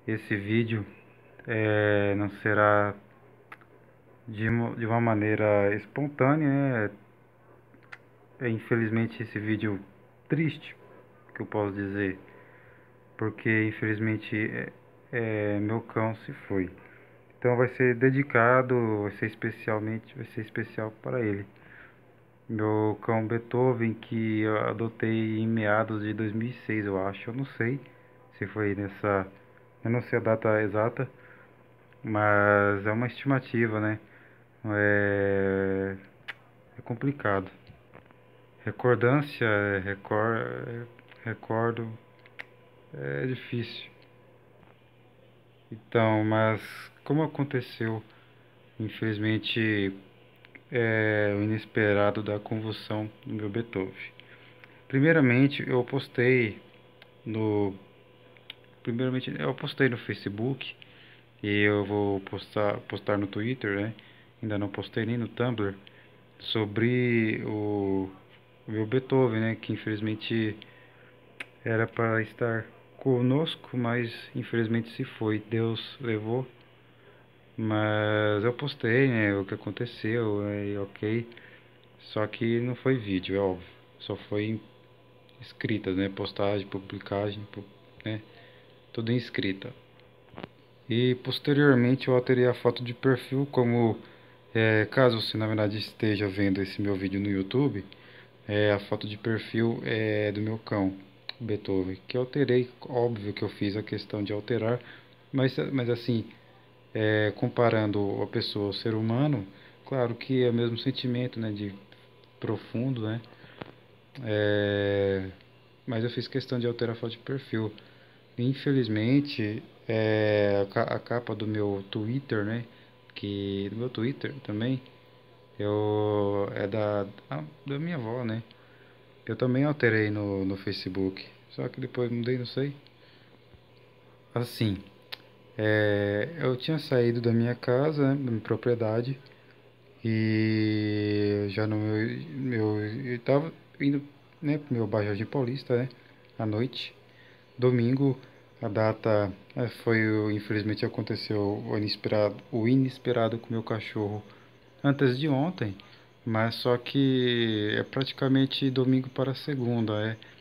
esse vídeo não será de uma maneira espontânea, né? Infelizmente esse vídeo triste, que eu posso dizer, porque infelizmente meu cão se foi. Então vai ser dedicado, vai ser especial para ele. Meu cão Beethoven, que eu adotei em meados de 2006, eu acho. Eu não sei se foi nessa, eu não sei a data exata, mas é uma estimativa, né? É, é complicado. Recordância, recordo, é difícil. Então, mas como aconteceu, infelizmente, o inesperado da convulsão do meu Beethoven. Primeiramente, no, eu postei no Facebook e eu vou postar no Twitter, né? Ainda não postei nem no Tumblr sobre o meu Beethoven, né? Que infelizmente era para estar conosco, mas infelizmente se foi. Deus levou. Mas eu postei, né, o que aconteceu, ok. Só que não foi vídeo, é óbvio. Só foi escrita, né, postagem, publicagem, né, tudo em escrita. E posteriormente eu alterei a foto de perfil como, caso você na verdade esteja vendo esse meu vídeo no YouTube, a foto de perfil é do meu cão, Beethoven, que eu alterei, óbvio que eu fiz a questão de alterar, mas assim, comparando a pessoa ao ser humano, claro que é o mesmo sentimento, né, de profundo, né, mas eu fiz questão de alterar a foto de perfil. Infelizmente, a capa do meu Twitter, né, que do meu Twitter também, é da minha avó, né, eu também alterei no Facebook, só que depois mudei, não sei. Assim, eu tinha saído da minha casa, né, da minha propriedade, e já no eu tava indo, né, pro meu bairro Jardim Paulista, né, à noite, domingo, a data infelizmente aconteceu o inesperado com meu cachorro antes de ontem, mas só que é praticamente domingo para segunda,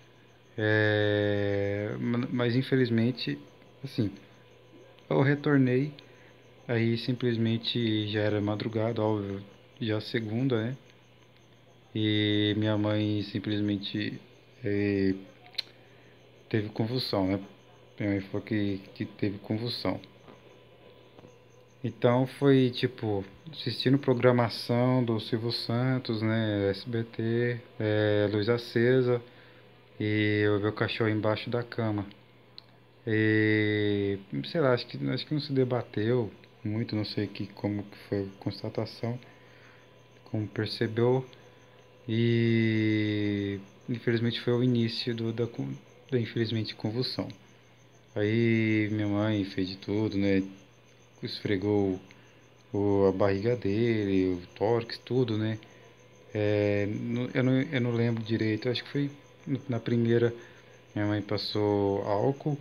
mas infelizmente, assim, eu retornei, aí simplesmente já era madrugada, óbvio, já segunda, né? E minha mãe simplesmente eh, teve convulsão, né? Minha mãe falou que teve convulsão. Então foi tipo, assistindo programação do Silvio Santos, né? SBT, luz acesa e eu vi o cachorro embaixo da cama. E sei lá, acho que não se debateu muito, não sei como que foi a constatação, como percebeu. E infelizmente foi o início da infelizmente convulsão. Aí minha mãe fez de tudo, né? Esfregou a barriga dele, o tórax, tudo, né? Eu não lembro direito, acho que foi na primeira minha mãe passou álcool,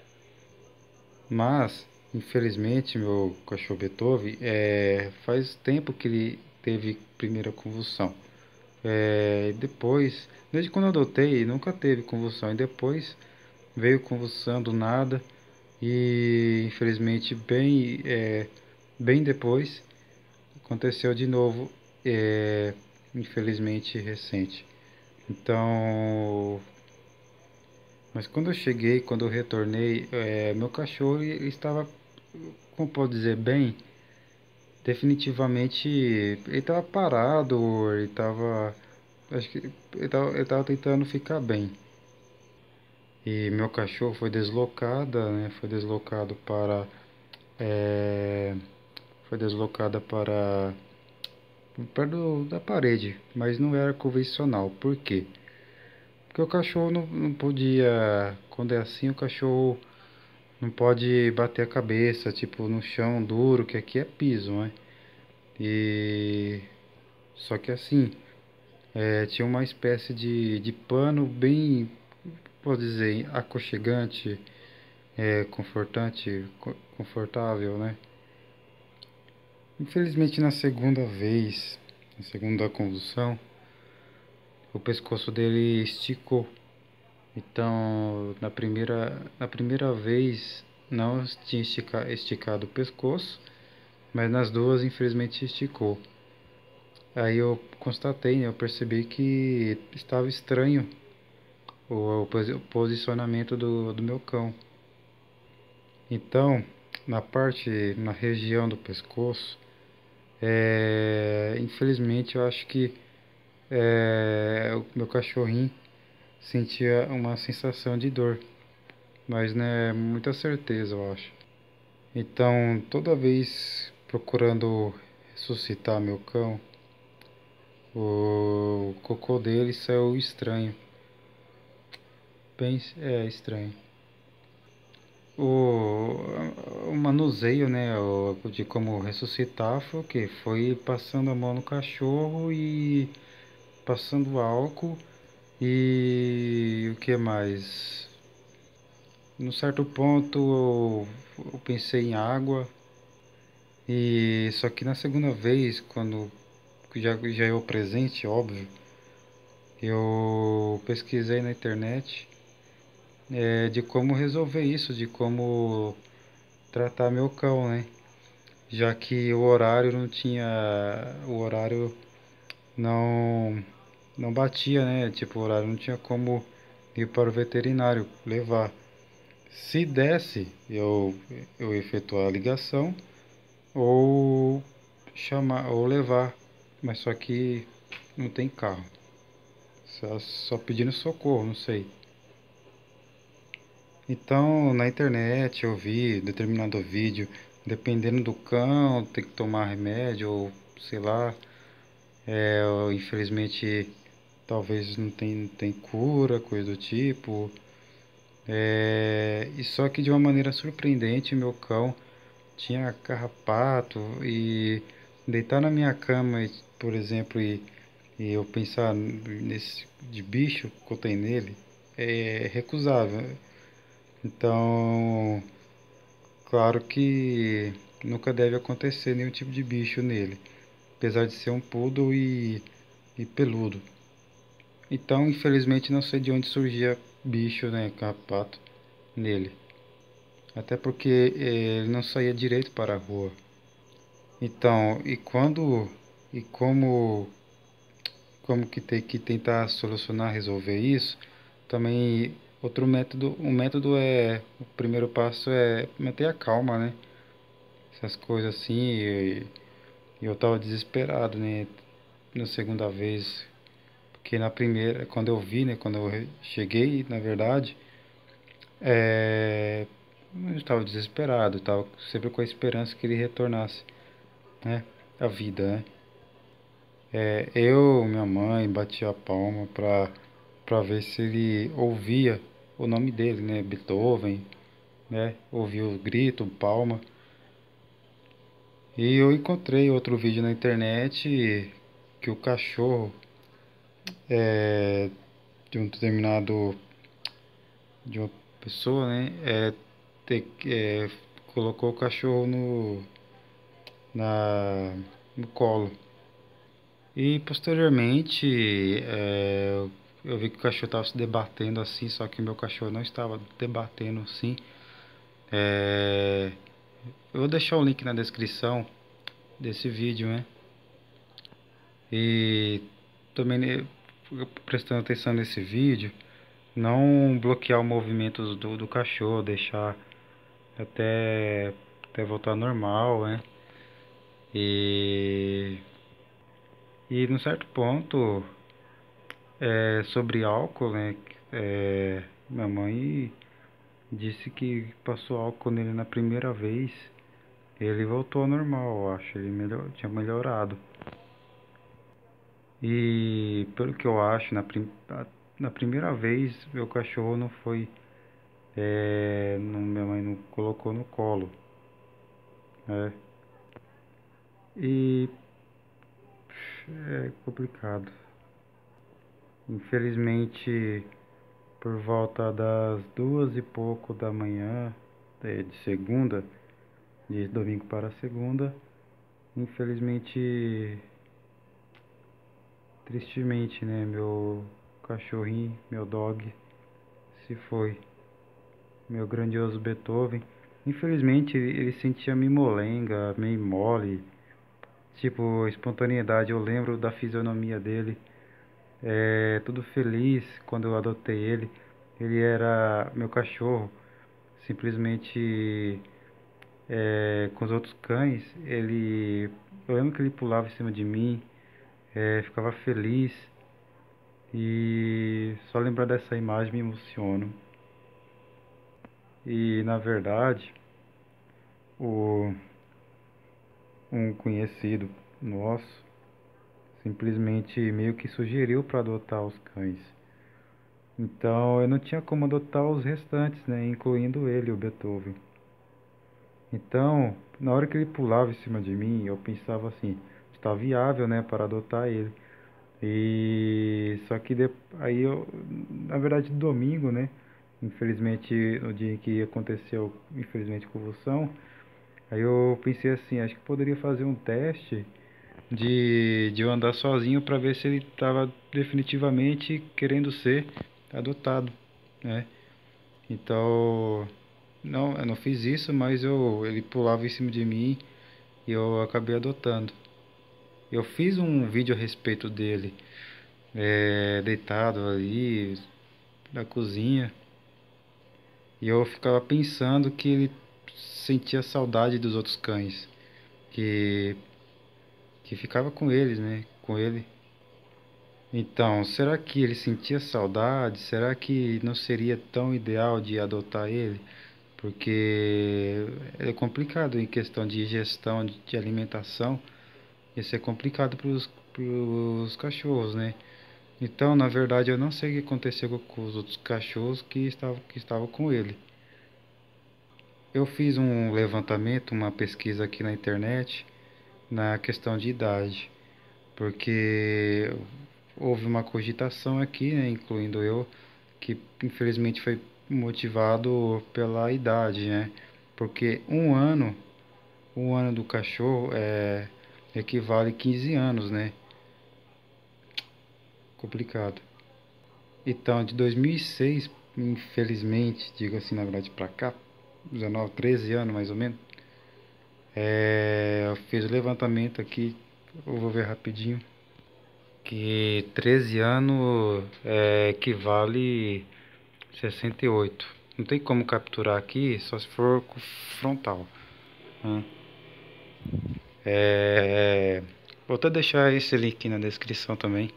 mas infelizmente meu cachorro Beethoven faz tempo que ele teve primeira convulsão. Depois, desde quando eu adotei, nunca teve convulsão. E depois veio convulsão do nada. E infelizmente, bem depois, aconteceu de novo. Infelizmente recente. Então, mas quando eu cheguei, quando eu retornei, meu cachorro ele estava, como pode dizer, bem. Definitivamente, ele estava parado, ele estava. Acho que ele tava tentando ficar bem. E meu cachorro foi deslocada, né? É, foi deslocada para perto da parede, mas não era convencional. Por quê? Porque o cachorro não podia, quando é assim, o cachorro não pode bater a cabeça, tipo, no chão duro, que aqui é piso, né? E só que assim, tinha uma espécie de pano bem, pode dizer, aconchegante, confortável, né? Infelizmente na segunda vez, na segunda convulsão, o pescoço dele esticou. Então, na primeira vez não tinha esticado o pescoço, mas nas duas infelizmente esticou. Aí eu constatei, né, eu percebi que estava estranho o posicionamento do meu cão. Então, na região do pescoço, infelizmente eu acho que o meu cachorrinho sentia uma sensação de dor, mas não é muita certeza, eu acho. Então, toda vez procurando ressuscitar meu cão, o cocô dele saiu estranho, bem estranho. O manuseio, né, de como ressuscitar foi o quê? Foi passando a mão no cachorro e passando álcool e o que mais? Num certo ponto eu pensei em água e só que na segunda vez, quando já eu presente, óbvio, eu pesquisei na internet de como resolver isso, de como tratar meu cão, né? Já que o horário não não batia, né? Tipo, o horário não tinha como ir para o veterinário levar. Se desse, eu efetuar a ligação ou chamar ou levar, mas só que não tem carro. Só pedindo socorro, não sei. Então, na internet eu vi determinado vídeo, dependendo do cão, tem que tomar remédio ou sei lá, infelizmente talvez não tem cura, coisa do tipo. E só que de uma maneira surpreendente, meu cão tinha carrapato e deitar na minha cama, por exemplo, e eu pensar nesse de bicho que eu tenho nele é recusável. Então, claro que nunca deve acontecer nenhum tipo de bicho nele, apesar de ser um poodle e peludo. Então, infelizmente, não sei de onde surgia bicho, né, carrapato nele. Até porque ele não saía direito para a rua. Então, e como que tem que tentar solucionar, resolver isso? Também o primeiro passo é manter a calma, né? Essas coisas assim, e eu tava desesperado, né? Na segunda vez, porque na primeira, quando eu vi, né? Quando eu cheguei, na verdade, é, eu estava desesperado, estava sempre com a esperança que ele retornasse, né? A vida, né? Minha mãe, batia a palma pra ver se ele ouvia o nome dele, né? Beethoven, né? Ouvia o grito, palma. E eu encontrei outro vídeo na internet que o cachorro de um determinado de uma pessoa, né? Colocou o cachorro no colo. E posteriormente eu vi que o cachorro estava se debatendo assim, só que o meu cachorro não estava debatendo assim. É, eu vou deixar o link na descrição desse vídeo, né? E também né, prestando atenção nesse vídeo, não bloquear o movimento do cachorro, deixar até, até voltar ao normal, né? E, e num certo ponto, sobre álcool, né? Minha mãe disse que passou álcool nele na primeira vez. Ele voltou ao normal, eu acho. Ele tinha melhorado. E pelo que eu acho, na primeira vez meu cachorro não foi. Minha mãe não colocou no colo. Né? E é complicado. Infelizmente, por volta das 2 e pouco da manhã, de segunda, de domingo para segunda. Infelizmente, tristemente, né, meu cachorrinho, meu dog, se foi. Meu grandioso Beethoven. Infelizmente, ele sentia mimolenga, meio mole, tipo, espontaneidade. Eu lembro da fisionomia dele, tudo feliz quando eu adotei ele. Ele era meu cachorro, simplesmente com os outros cães. Eu lembro que ele pulava em cima de mim, ficava feliz e só lembrar dessa imagem me emociona. E na verdade, o, um conhecido nosso simplesmente meio que sugeriu para adotar os cães. Então eu não tinha como adotar os restantes, né, incluindo ele, o Beethoven. Então, na hora que ele pulava em cima de mim, eu pensava assim, está viável, né, para adotar ele. E só que aí eu, na verdade, domingo, né, infelizmente no dia em que aconteceu, infelizmente, convulsão, aí eu pensei assim, acho que poderia fazer um teste de eu andar sozinho para ver se ele estava definitivamente querendo ser adotado, né? Então, não, eu não fiz isso, mas ele pulava em cima de mim e eu acabei adotando. Eu fiz um vídeo a respeito dele, deitado ali na cozinha, e eu ficava pensando que ele sentia saudade dos outros cães, que, que ficava com eles, né? Com ele. Então, será que ele sentia saudade? Será que não seria tão ideal de adotar ele? Porque é complicado em questão de gestão de alimentação. Isso é complicado para os cachorros, né? Então, na verdade, eu não sei o que aconteceu com os outros cachorros que estavam com ele. Eu fiz um levantamento, uma pesquisa aqui na internet, na questão de idade, porque houve uma cogitação aqui, né, incluindo eu, que infelizmente foi motivado pela idade, né? Porque um ano do cachorro equivale a 15 anos, né? Complicado. Então, de 2006, infelizmente, digo assim, na verdade, pra cá, 19, 13 anos mais ou menos, eu fiz o levantamento aqui, eu vou ver rapidinho, que 13 anos equivale 68. Não tem como capturar aqui, só se for com frontal, né? Vou até deixar esse link na descrição também.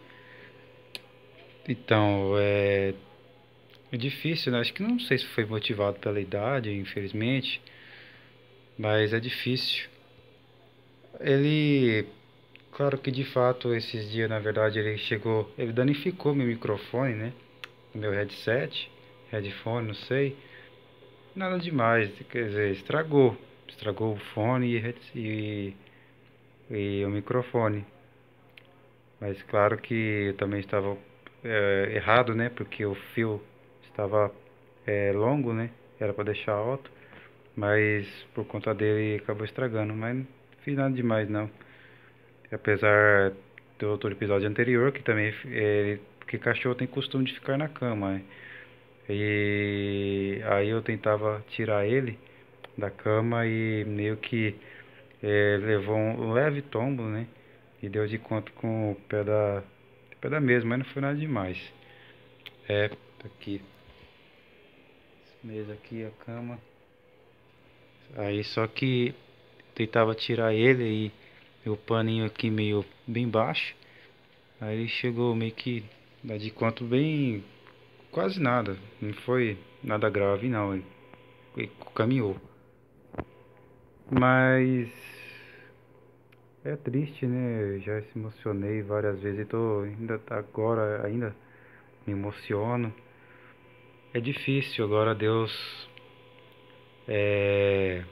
Então, é difícil, né? Acho que não sei se foi motivado pela idade, infelizmente, mas é difícil. Ele, claro que de fato esses dias, na verdade, ele danificou meu microfone, né? Meu headset, headphone, não sei. Nada demais, quer dizer, estragou o fone e o microfone. Mas claro que eu também estava errado, né? Porque o fio estava longo, né? Era para deixar alto, mas por conta dele acabou estragando. Mas não fiz nada demais não. Apesar do outro episódio anterior, que também porque cachorro tem costume de ficar na cama, né? E aí eu tentava tirar ele da cama e meio que levou um leve tombo, né? E deu de conta com o pé da mesa, mas não foi nada demais. Tá aqui. Essa mesa aqui, a cama. Aí só que tentava tirar ele e o paninho aqui meio bem baixo. Aí ele chegou meio que dá de conta bem, quase nada. Não foi nada grave não. Ele caminhou. Mas é triste, né? Eu já se emocionei várias vezes e tô agora ainda me emociono. É difícil, agora Deus é,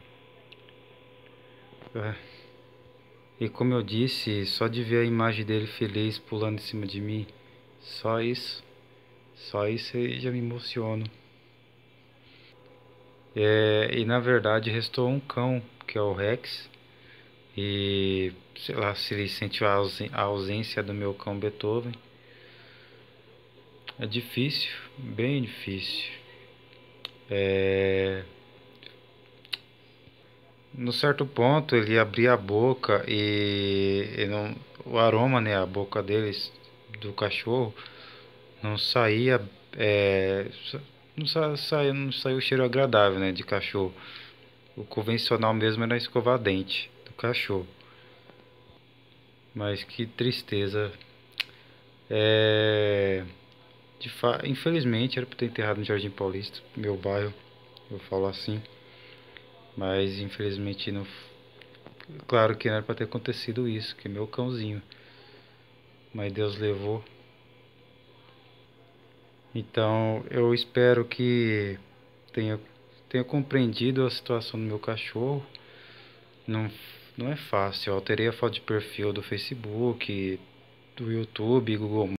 e como eu disse, só de ver a imagem dele feliz pulando em cima de mim, só isso eu já me emociono. E na verdade restou um cão, que é o Rex. E sei lá se ele sentiu a ausência do meu cão Beethoven. É difícil, bem difícil. É... No certo ponto ele abria a boca e não, o aroma, né, a boca deles, do cachorro, não saía, é, não saiu o cheiro agradável, né, de cachorro. O convencional mesmo era escovar dente do cachorro. Mas que tristeza. É, infelizmente era para ter enterrado no Jardim Paulista, meu bairro, eu falo assim. Mas infelizmente não. Claro que não era para ter acontecido isso, que é meu cãozinho. Mas Deus levou. Então eu espero que tenha, tenha compreendido a situação do meu cachorro. Não, não é fácil. Eu alterei a foto de perfil do Facebook, do YouTube, Google